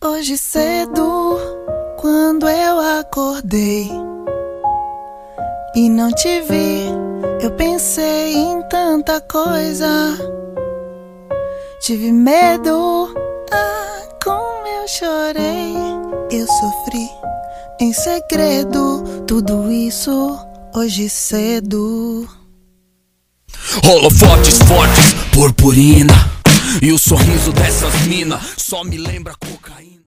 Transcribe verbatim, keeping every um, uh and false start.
Hoje cedo, quando eu acordei e não te vi, eu pensei em tanta coisa. Tive medo, ah, como eu chorei. Eu sofri em segredo, tudo isso hoje cedo. Holofotes fortes, purpurina, e o sorriso dessas mina só me lembra como